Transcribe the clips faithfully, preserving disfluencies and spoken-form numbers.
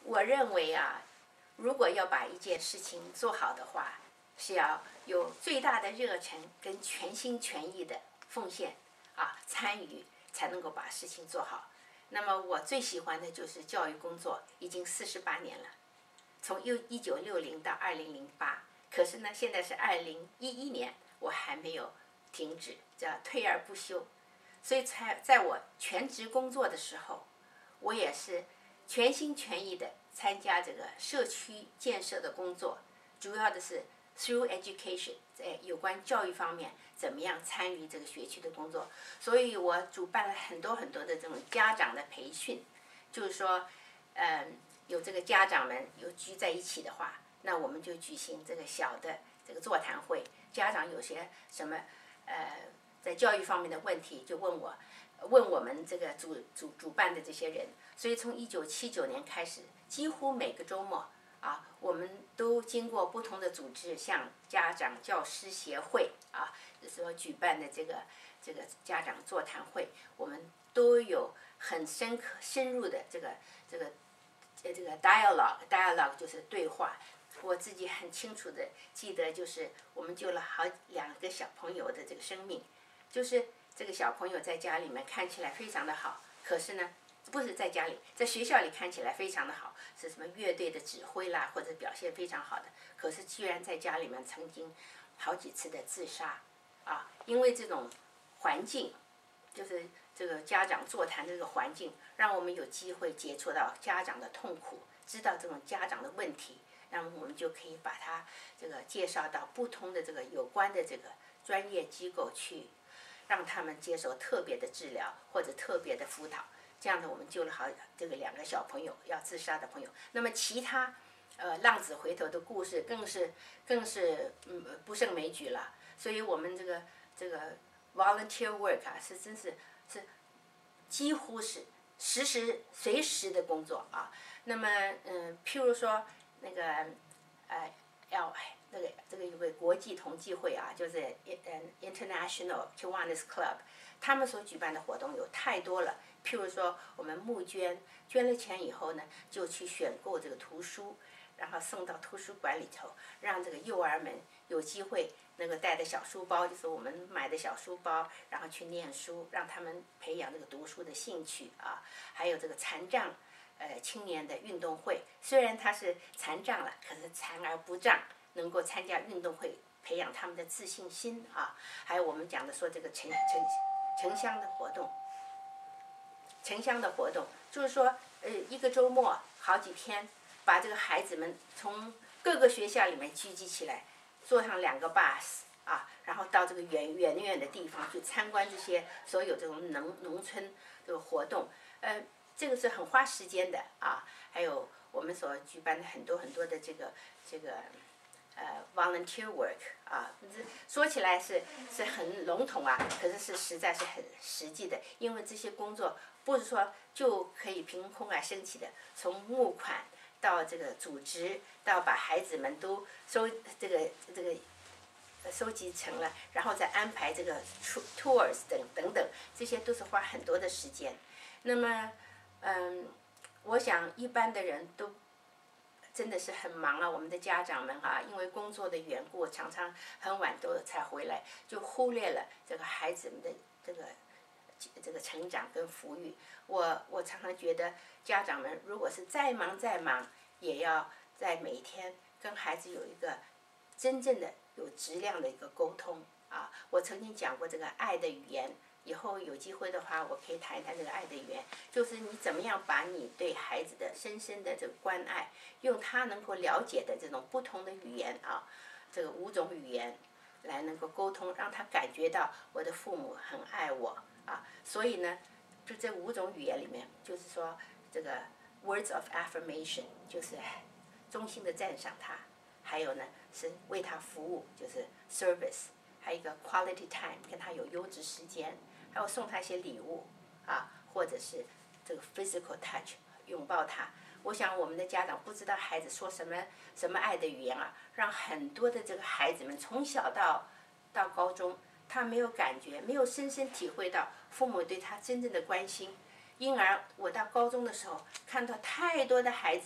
我认为啊，如果要把一件事情做好的话，是要有最大的热忱跟全心全意的奉献啊参与，才能够把事情做好。那么我最喜欢的就是教育工作，已经四十八年了，从一九六零到二零零八。可是呢，现在是二零一一年，我还没有停止，叫退而不休。所以才在我全职工作的时候，我也是全心全意的参加这个社区建设的工作，主要的是 through education， 在有关教育方面怎么样参与这个学区的工作。所以我主办了很多很多的这种家长的培训，就是说，嗯，有这个家长们有聚在一起的话，那我们就举行这个小的这个座谈会，家长有些什么呃在教育方面的问题就问我，问我们这个主主主办的这些人。所以从一九七九年开始，几乎每个周末啊，我们都经过不同的组织，像家长教师协会啊，所举办的这个这个家长座谈会，我们都有很深刻深入的这个这个这个 dialogue dialogue 就是对话。我自己很清楚的记得，就是我们救了好两个小朋友的这个生命，就是这个小朋友在家里面看起来非常的好，可是呢，不是在家里，在学校里看起来非常的好，是什么乐队的指挥啦，或者表现非常好的，可是居然在家里面曾经好几次的自杀啊，因为这种环境，就是这个家长座谈的这个环境，让我们有机会接触到家长的痛苦，知道这种家长的问题。那么我们就可以把它这个介绍到不同的这个有关的这个专业机构去，让他们接受特别的治疗或者特别的辅导。这样的我们救了好这个两个小朋友要自杀的朋友。那么其他呃浪子回头的故事更是更是嗯不胜枚举了。所以我们这个这个 volunteer work 啊，是真是是几乎是时时随时的工作啊。那么嗯，譬如说。那个，呃，要那个这个有个国际同济会啊，就是嗯 International Kiwanis Club， 他们所举办的活动有太多了。譬如说，我们募捐，捐了钱以后呢，就去选购这个图书，然后送到图书馆里头，让这个幼儿们有机会那个带着小书包，就是我们买的小书包，然后去念书，让他们培养这个读书的兴趣啊。还有这个残障。呃，青年的运动会，虽然他是残障了，可是残而不障，能够参加运动会，培养他们的自信心啊。还有我们讲的说这个城城城乡的活动，城乡的活动，就是说，呃，一个周末好几天，把这个孩子们从各个学校里面聚集起来，坐上两个 bus 啊，然后到这个远远远的地方去参观这些所有这种农农村这个活动，呃。这个是很花时间的啊，还有我们所举办的很多很多的这个这个呃 volunteer work 啊，说起来是是很笼统啊，可是是实在是很实际的，因为这些工作不是说就可以凭空而生起的，从募款到这个组织，到把孩子们都收这个这个收集成了，然后再安排这个 tours 等等等，这些都是花很多的时间。那么嗯，我想一般的人都真的是很忙啊，我们的家长们啊，因为工作的缘故，常常很晚都才回来，就忽略了这个孩子们的这个这个成长跟抚育。我我常常觉得，家长们如果是再忙再忙，也要在每天跟孩子有一个真正的有质量的一个沟通啊。我曾经讲过这个爱的语言。以后有机会的话，我可以谈一谈这个爱的语言，就是你怎么样把你对孩子的深深的这个关爱，用他能够了解的这种不同的语言啊，这个五种语言来能够沟通，让他感觉到我的父母很爱我啊。所以呢，就这五种语言里面，就是说这个 words of affirmation 就是衷心的赞赏他，还有呢是为他服务，就是 service， 还有一个 quality time 跟他有优质时间。还有送他一些礼物啊，或者是这个 physical touch 拥抱他。我想我们的家长不知道孩子说什么什么爱的语言啊，让很多的这个孩子们从小到到高中，他没有感觉，没有深深体会到父母对他真正的关心。因而我到高中的时候，看到太多的孩子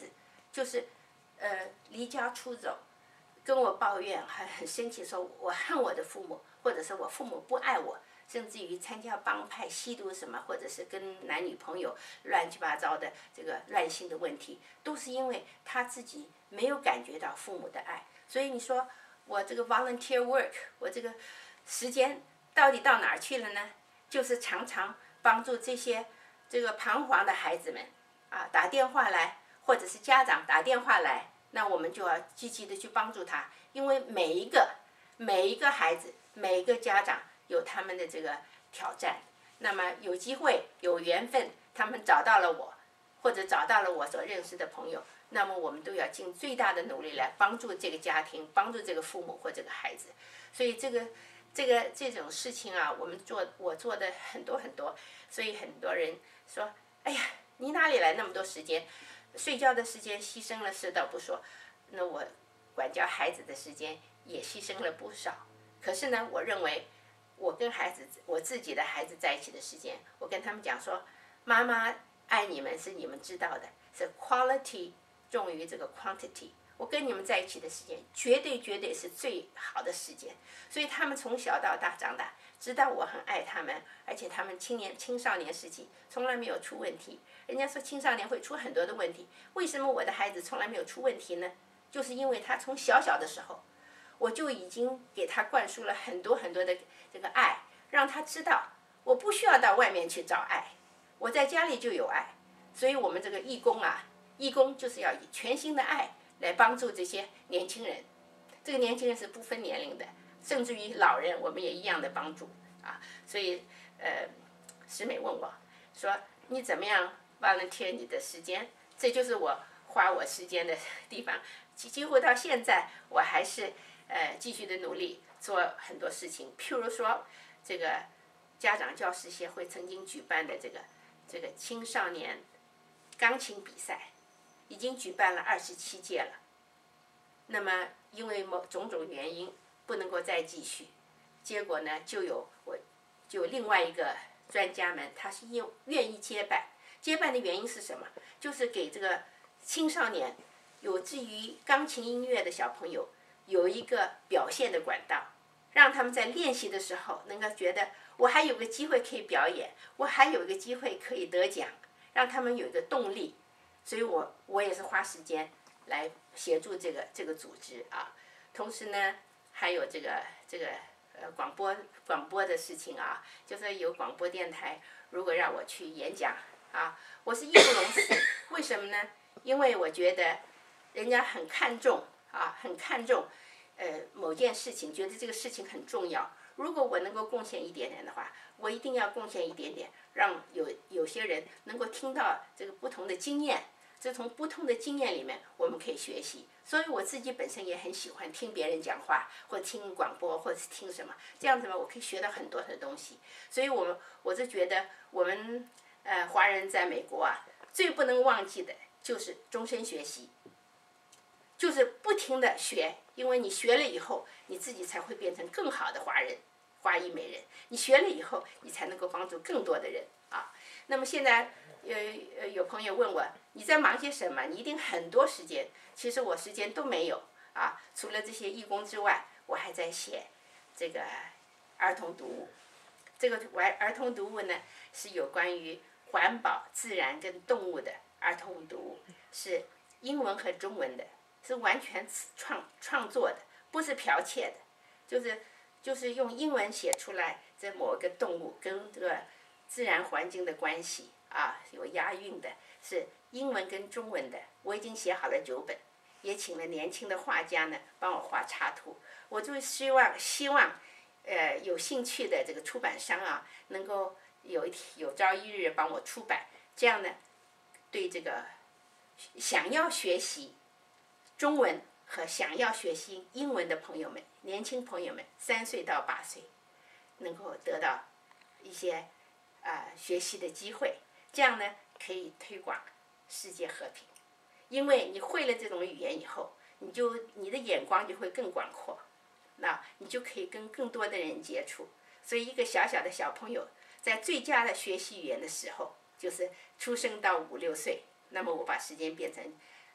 就是呃离家出走，跟我抱怨，还很生气，说我恨我的父母，或者是我父母不爱我，甚至于参加帮派、吸毒什么，或者是跟男女朋友乱七八糟的这个乱性的问题，都是因为他自己没有感觉到父母的爱。所以你说我这个 volunteer work， 我这个时间到底到哪儿去了呢？就是常常帮助这些这个彷徨的孩子们啊打电话来，或者是家长打电话来，那我们就要积极的去帮助他，因为每一个每一个孩子，每一个家长有他们的这个挑战。那么有机会有缘分，他们找到了我，或者找到了我所认识的朋友，那么我们都要尽最大的努力来帮助这个家庭，帮助这个父母或这个孩子。所以这个这个这种事情啊，我们做我做的很多很多。所以很多人说，哎呀，你哪里来那么多时间？睡觉的时间牺牲了是倒不说，那我管教孩子的时间也牺牲了不少。可是呢，我认为我跟孩子，我自己的孩子在一起的时间，我跟他们讲说，妈妈爱你们是你们知道的，是 quality 重于这个 quantity。我跟你们在一起的时间，绝对绝对是最好的时间。所以他们从小到大长大，知道我很爱他们，而且他们青年青少年时期从来没有出问题。人家说青少年会出很多的问题，为什么我的孩子从来没有出问题呢？就是因为他从小小的时候，我就已经给他灌输了很多很多的这个爱，让他知道我不需要到外面去找爱，我在家里就有爱。所以我们这个义工啊，义工就是要以全心的爱来帮助这些年轻人。这个年轻人是不分年龄的，甚至于老人我们也一样的帮助啊。所以呃，石美问我说，你怎么样volunteer你的时间？这就是我花我时间的地方。几乎到现在我还是呃继续的努力做很多事情。譬如说这个家长教师协会曾经举办的这个这个青少年钢琴比赛，已经举办了二十七届了。那么因为某种种原因不能够再继续，结果呢就有我就有另外一个专家们，他是愿愿意接办。接办的原因是什么？就是给这个青少年有志于钢琴音乐的小朋友有一个表现的管道，让他们在练习的时候能够觉得我还有个机会可以表演，我还有一个机会可以得奖，让他们有一个动力。所以我我也是花时间来协助这个这个组织啊。同时呢，还有这个这个呃广播广播的事情啊，就是有广播电台如果让我去演讲啊，我是义不容辞。为什么呢？因为我觉得人家很看重啊，很看重呃某件事情，觉得这个事情很重要。如果我能够贡献一点点的话，我一定要贡献一点点，让有有些人能够听到这个不同的经验。这从不同的经验里面我们可以学习。所以我自己本身也很喜欢听别人讲话，或听广播，或者是听什么，这样子嘛，我可以学到很多的东西。所以我们我是觉得我们呃华人在美国啊，最不能忘记的就是终身学习，就是不停的学，因为你学了以后，你自己才会变成更好的华人，华裔美人。你学了以后，你才能够帮助更多的人啊。那么现在呃呃有朋友问我，你在忙些什么？你一定很多时间。其实我时间都没有啊，除了这些义工之外，我还在写这个儿童读物。这个儿儿童读物呢，是有关于环保、自然跟动物的儿童读物，是英文和中文的，是完全创创作的，不是剽窃的，就是就是用英文写出来这某一个动物跟这个自然环境的关系啊，有押韵的，是英文跟中文的。我已经写好了九本，也请了年轻的画家呢帮我画插图。我就希望希望呃有兴趣的这个出版商啊，能够有一天有朝一日帮我出版，这样呢对这个想要学习中文和想要学习英文的朋友们，年轻朋友们，三岁到八岁，能够得到一些啊、呃、学习的机会，这样呢可以推广世界和平。因为你会了这种语言以后，你就你的眼光就会更广阔，那你就可以跟更多的人接触。所以一个小小的小朋友在最佳的学习语言的时候，就是出生到五六岁。那么我把时间变成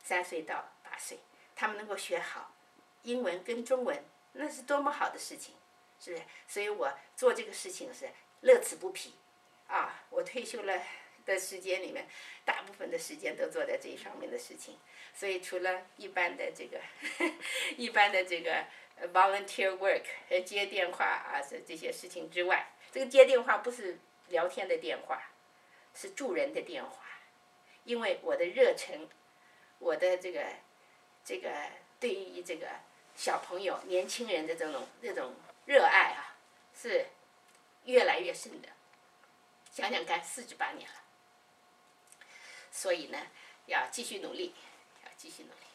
三岁到八岁，他们能够学好英文跟中文，那是多么好的事情，是不是？所以我做这个事情是乐此不疲，啊，我退休了的时间里面，大部分的时间都做在这一方面的事情。所以除了一般的这个一般的这个 volunteer work 和接电话啊这这些事情之外，这个接电话不是聊天的电话，是助人的电话。因为我的热忱，我的这个这个对于这个小朋友、年轻人的这种这种热爱啊，是越来越深的。想想看，四十八年了，所以呢，要继续努力，要继续努力。